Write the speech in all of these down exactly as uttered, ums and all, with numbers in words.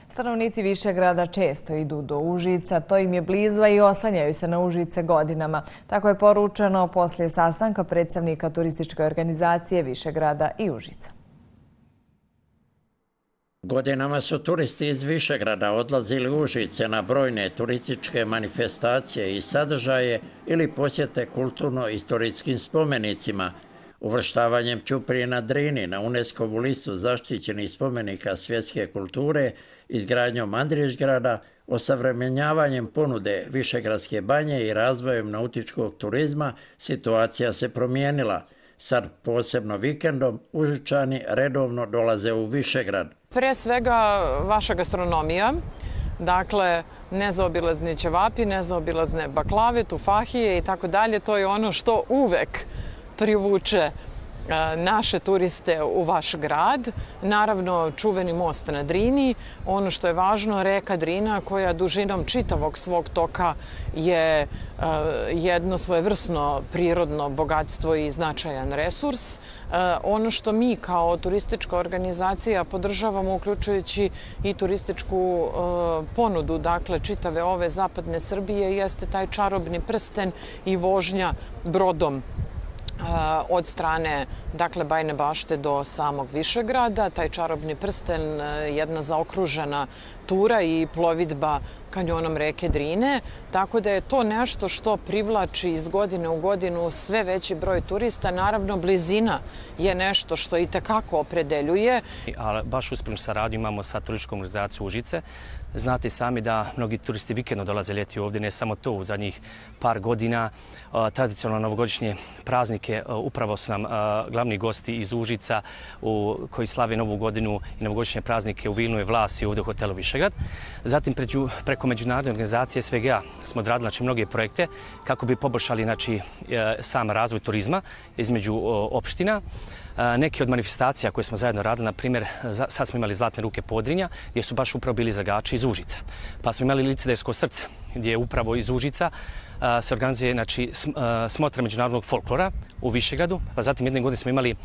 Stanovnici Višegrada često idu do Užica, to im je blizu i oslanjaju se na Užice godinama. Tako je poručeno poslije sastanka predstavnika turističke organizacije Višegrada i Užica. Godinama su turisti iz Višegrada odlazili u Užice na brojne turističke manifestacije i sadržaje ili posjete kulturno-istorijskim spomenicima. Uvrštavanjem Ćuprije na Drini na UNESCO-vu listu zaštićenih spomenika svjetske kulture, izgradnjom Andrićgrada, osavremenjavanjem ponude Višegradske banje i razvojem nautičkog turizma, situacija se promijenila. Sad posebno vikendom Užičani redovno dolaze u Višegrad. Pre svega vaša gastronomija, dakle nezaobilazni ćevapi, nezaobilazne baklave, tufahije i tako dalje. To je ono što uvek privuče naše turiste u vaš grad. Naravno, čuveni most na Drini. Ono što je važno, reka Drina koja dužinom čitavog svog toka je jedno svojevrsno prirodno bogatstvo i značajan resurs. Ono što mi kao turistička organizacija podržavamo, uključujući i turističku ponudu, dakle čitave ove zapadne Srbije, jeste taj čarobni prsten i vožnja brodom od strane dakle, Bajine Bašte do samog Višegrada. Taj čarobni prsten, jedna zaokružena tura i plovidba kanjonom reke Drine. Tako da je to nešto što privlači iz godine u godinu sve veći broj turista. Naravno, blizina je nešto što i tekako opredeljuje. Ali baš uspješnu saradnju imamo sa turističkom organizacijom Užice. Znate sami da mnogi turisti vikendno dolaze ljeti ovdje, ne samo to, u zadnjih par godina. Tradicionalno novogodišnje praznike upravo su nam glavni gosti iz Užica koji slave Novu godinu i novogodišnje praznike u Vilnu i Vlasi ovdje u hotelu Višegrad. Zatim preko međunarodne organizacije S V G A smo odradili znači, mnoge projekte kako bi poboljšali znači, sam razvoj turizma između opština. Neke od manifestacija koje smo zajedno radili, na primjer, sad smo imali Zlatne ruke Podrinja, gdje su baš upravo bili izlagači iz Užica. Pa smo imali Licedarsko srce, gdje je upravo iz Užica se organizuje znači, smotra međunarodnog folklora u Višegradu, pa zatim jedne godine smo imali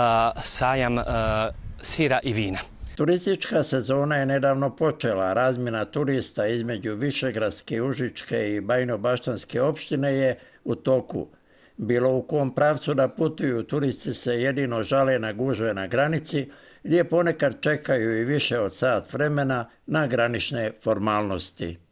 sajam sira i vina. Turistička sezona je nedavno počela. Razmjena turista između Višegradske, Užičke i Bajinobaštanske opštine je u toku. Bilo u kom pravcu da putuju, turisti se jedino žale na gužve na granici, gdje ponekad čekaju i više od sat vremena na granične formalnosti.